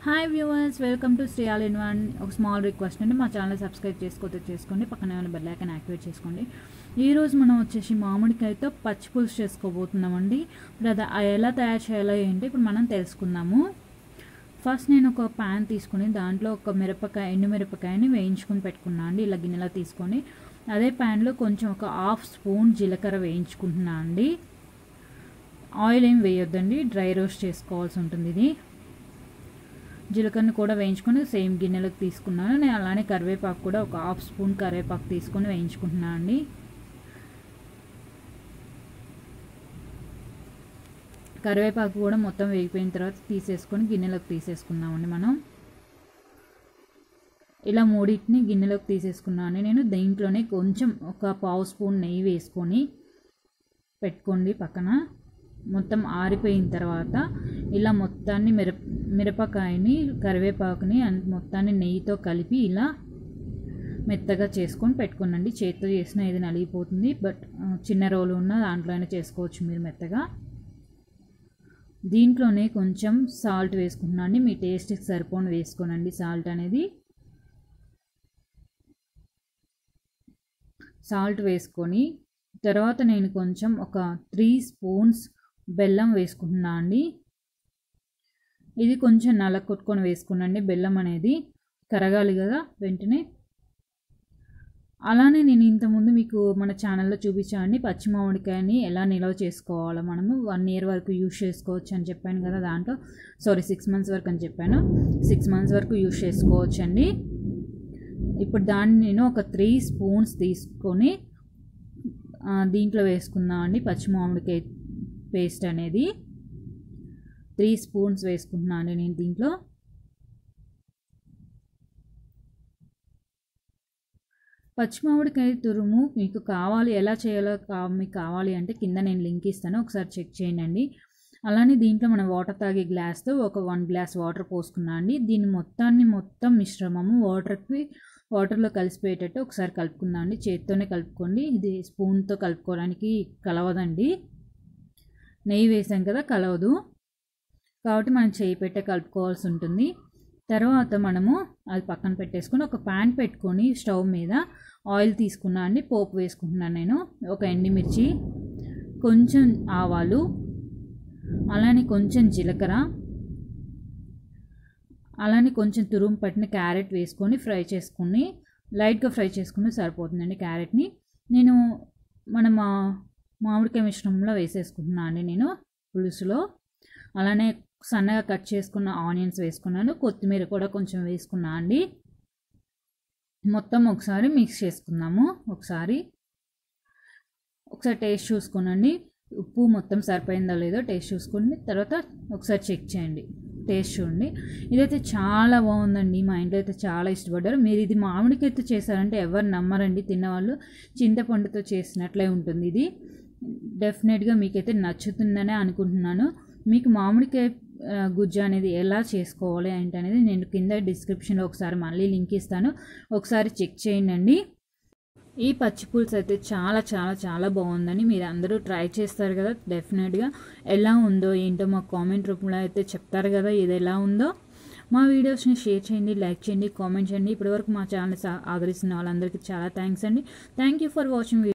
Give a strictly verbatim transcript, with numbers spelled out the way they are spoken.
Hi viewers, welcome to Sri all in one. ఒక small request అండి, మా ఛానల్ సబ్స్క్రైబ్ చేసుకోతే చేసుకోండి, పక్కనే ఉన్న బెల్ ఐకాన్ యాక్టివేట్ చేసుకోండి. ఈరోజు మనం వచ్చేసి మామిడికాయతో పచ్చి పులుసు చేసుకోబోతున్నామండి. అది ఎలా తయారు చేయాలో ఏంటి ఇప్పుడు మనం తెలుసుకుందాము. ఫస్ట్ నేను ఒక ప్యాన్ తీసుకుని దాంట్లో ఒక మిరపకాయ ఎండు మిరపకాయని వేయించుకొని పెట్టుకున్నాను అండి. ఇలా గిన్నెలా తీసుకొని అదే ప్యాన్లో కొంచెం ఒక హాఫ్ స్పూన్ జీలకర్ర వేయించుకుంటున్నాను అండి. ఆయిల్ ఏం వేయొద్దండి, డ్రై రోస్ట్ చేసుకోవాల్సి ఉంటుంది. ఇది జీలకర్రని కూడా వేయించుకొని సేమ్ గిన్నెలోకి తీసుకున్నాను. నేను అలానే కరివేపాకు కూడా ఒక హాఫ్ స్పూన్ కరివేపాకు తీసుకొని వేయించుకుంటున్నాను అండి. కరివేపాకు కూడా మొత్తం వేగిపోయిన తర్వాత తీసేసుకొని గిన్నెలోకి తీసేసుకున్నామండి. మనం ఇలా మూడింటిని గిన్నెలోకి తీసేసుకున్నాను నేను. దీంట్లోనే కొంచెం ఒక పావు స్పూన్ నెయ్యి వేసుకొని పెట్టుకోండి పక్కన. మొత్తం ఆరిపోయిన తర్వాత ఇలా మొత్తాన్ని మిరప మిరపకాయని కరివేపాకుని మొత్తాన్ని నెయ్యితో కలిపి ఇలా మెత్తగా చేసుకొని పెట్టుకోనండి. చేతితో చేసిన ఇది నలిగిపోతుంది, బట్ చిన్న రోలు ఉన్న దాంట్లోనే చేసుకోవచ్చు మీరు మెత్తగా. దీంట్లోనే కొంచెం సాల్ట్ వేసుకుంటున్నాను అండి. మీ టేస్ట్కి సరిపోని వేసుకోనండి సాల్ట్ అనేది. సాల్ట్ వేసుకొని తర్వాత నేను కొంచెం ఒక త్రీ స్పూన్స్ బెల్లం వేసుకుంటున్నా అండి. ఇది కొంచెం నల్ల కొట్టుకొని వేసుకున్నాండి. బెల్లం అనేది కరగాలి కదా వెంటనే. అలానే నేను ఇంతకుముందు మీకు మన ఛానల్లో చూపించానండి, పచ్చి మామిడికాయని ఎలా నిల్వ చేసుకోవాలో మనము వన్ ఇయర్ వరకు యూజ్ చేసుకోవచ్చు అని చెప్పాను కదా. దాంట్లో సారీ సిక్స్ మంత్స్ వరకు అని చెప్పాను. సిక్స్ మంత్స్ వరకు యూజ్ చేసుకోవచ్చు అండి. ఇప్పుడు దాన్ని నేను ఒక త్రీ స్పూన్స్ తీసుకొని దీంట్లో వేసుకుందాం అండి. పచ్చి మామిడికాయ పేస్ట్ అనేది త్రీ స్పూన్స్ వేసుకుంటున్నాను నేను దీంట్లో. పచ్చి మామిడికాయ తురుము మీకు కావాలి, ఎలా చేయాలో కా మీకు కావాలి అంటే కింద నేను లింక్ ఇస్తాను, ఒకసారి చెక్ చేయండి. అలానే దీంట్లో మనం వాటర్ తాగే గ్లాస్తో ఒక వన్ గ్లాస్ వాటర్ పోసుకున్నా అండి. దీన్ని మొత్తాన్ని మొత్తం మిశ్రమము వాటర్కి వాటర్లో కలిసిపోయేటట్టు ఒకసారి కలుపుకుందాం అండి. చేతితోనే కలుపుకోండి, ఇది స్పూన్తో కలుపుకోవడానికి కలవదండి. నెయ్యి వేసాం కదా, కలవదు కాబట్టి మనం చేయి పెట్టే కలుపుకోవాల్సి ఉంటుంది. తర్వాత మనము అది పక్కన పెట్టేసుకొని ఒక ప్యాన్ పెట్టుకొని స్టవ్ మీద ఆయిల్ తీసుకున్నా అండి. పోపు వేసుకుంటున్నాను నేను. ఒక ఎండుమిర్చి, కొంచెం ఆవాలు, అలానే కొంచెం జీలకర్ర, అలానే కొంచెం తురుము పట్టిన క్యారెట్ వేసుకొని ఫ్రై చేసుకుని లైట్గా ఫ్రై చేసుకుని సరిపోతుందండి. క్యారెట్ని నేను మన మా మామిడికాయ మిశ్రమంలో వేసేసుకుంటున్నాను అండి నేను పులుసులో. అలానే సన్నగా కట్ చేసుకున్న ఆనియన్స్ వేసుకున్నాను, కొత్తిమీర కూడా కొంచెం వేసుకున్నా అండి. మొత్తం ఒకసారి మిక్స్ చేసుకుందాము. ఒకసారి ఒకసారి టేస్ట్ చూసుకోనండి, ఉప్పు మొత్తం సరిపోయిందో లేదో టేస్ట్ చూసుకోండి. తర్వాత ఒకసారి చెక్ చేయండి, టేస్ట్ చూడండి. ఇదైతే చాలా బాగుందండి, మా ఇంట్లో అయితే చాలా ఇష్టపడ్డారు. మీరు ఇది మామిడికాయతో చేశారంటే ఎవరు నమ్మరండి, తిన్నవాళ్ళు. చింతపండుతో చేసినట్లే ఉంటుంది ఇది. డెఫినెట్గా మీకైతే నచ్చుతుందనే అనుకుంటున్నాను. మీకు మామిడికాయ గుజ్జు అనేది ఎలా చేసుకోవాలి ఏంటి అనేది నేను కింద డిస్క్రిప్షన్లో ఒకసారి మళ్ళీ లింక్ ఇస్తాను, ఒకసారి చెక్ చేయండి. ఈ పచ్చి పులుసు అయితే చాలా చాలా చాలా బాగుందని మీరు అందరూ ట్రై చేస్తారు కదా. డెఫినెట్గా ఎలా ఉందో ఏంటో మాకు కామెంట్ రూపంలో అయితే చెప్తారు కదా ఇది ఎలా ఉందో. మా వీడియోస్ని షేర్ చేయండి, లైక్ చేయండి, కామెంట్ చేయండి. ఇప్పటివరకు మా ఛానల్ ఆదరిస్తున్న వాళ్ళందరికీ చాలా థ్యాంక్స్ అండి. Thank you for watching.